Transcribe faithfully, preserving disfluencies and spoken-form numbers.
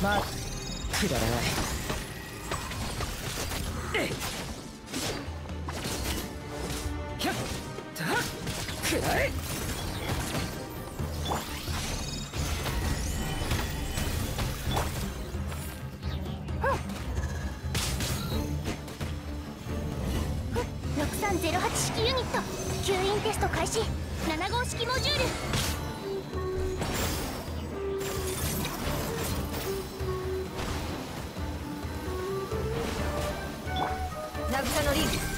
まあくだらない。ひゃったくらえ。 ろくさんゼロはち式ユニット吸引テスト開始。なな号式モジュール。 渚のリンク